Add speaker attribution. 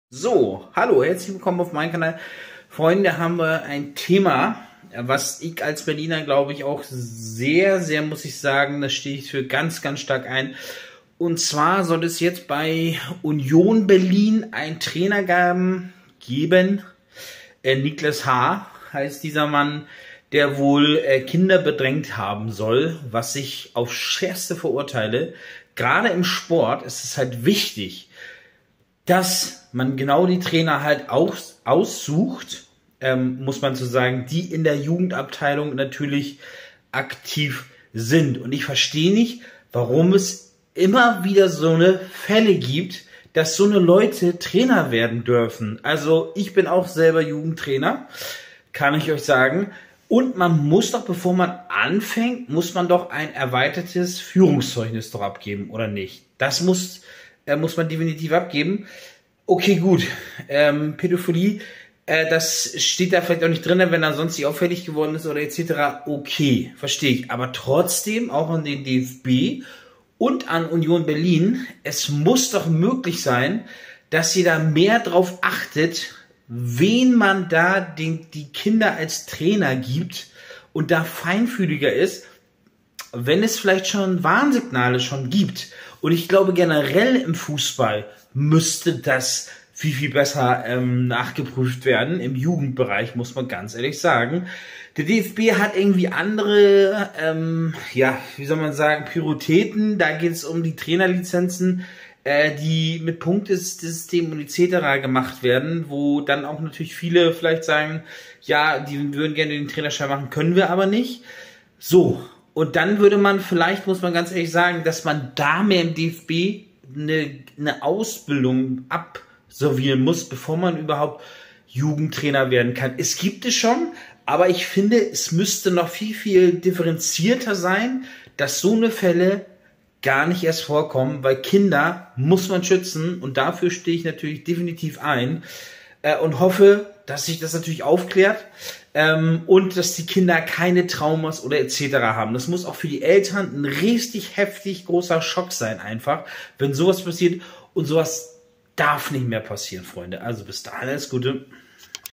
Speaker 1: So, hallo, herzlich willkommen auf meinem Kanal. Freunde, haben wir ein Thema, was ich als Berliner, glaube ich, auch sehr, muss ich sagen, da stehe ich für ganz stark ein. Und zwar soll es jetzt bei Union Berlin einen Trainer geben. Niklas H. heißt dieser Mann, der wohl Kinder bedrängt haben soll, was ich auf schärfste verurteile. Gerade im Sport ist es halt wichtig, dass man genau die Trainer halt auch aussucht, muss man so sagen, die in der Jugendabteilung natürlich aktiv sind. Und ich verstehe nicht, warum es immer wieder so eine Fälle gibt, dass so eine Leute Trainer werden dürfen. Also ich bin auch selber Jugendtrainer, kann ich euch sagen. Und man muss doch, bevor man anfängt, muss man doch ein erweitertes Führungszeugnis doch abgeben, oder nicht? Das muss man definitiv abgeben. Okay, gut. Pädophilie, das steht da vielleicht auch nicht drin, wenn er sonst nicht auffällig geworden ist oder etc. Okay, verstehe ich. Aber trotzdem, auch an den DFB und an Union Berlin, es muss doch möglich sein, dass ihr da mehr drauf achtet, wen man da die Kinder als Trainer gibt und da feinfühliger ist, wenn es vielleicht schon Warnsignale schon gibt. Und ich glaube, generell im Fußball müsste das viel besser nachgeprüft werden. Im Jugendbereich, muss man ganz ehrlich sagen. Der DFB hat irgendwie andere, wie soll man sagen, Prioritäten. Da geht es um die Trainerlizenzen, die mit Punktesystem und etc. gemacht werden, wo dann auch natürlich viele vielleicht sagen, ja, die würden gerne den Trainerschein machen, können wir aber nicht. So. Und dann würde man vielleicht, muss man ganz ehrlich sagen, dass man da mehr im DFB eine Ausbildung absolvieren muss, bevor man überhaupt Jugendtrainer werden kann. Es gibt es schon, aber ich finde, es müsste noch viel differenzierter sein, dass so eine Fälle gar nicht erst vorkommen, weil Kinder muss man schützen und dafür stehe ich natürlich definitiv ein und hoffe, dass sich das natürlich aufklärt und dass die Kinder keine Traumas oder etc. haben. Das muss auch für die Eltern ein richtig heftig großer Schock sein einfach, wenn sowas passiert, und sowas darf nicht mehr passieren, Freunde. Also bis dahin alles Gute.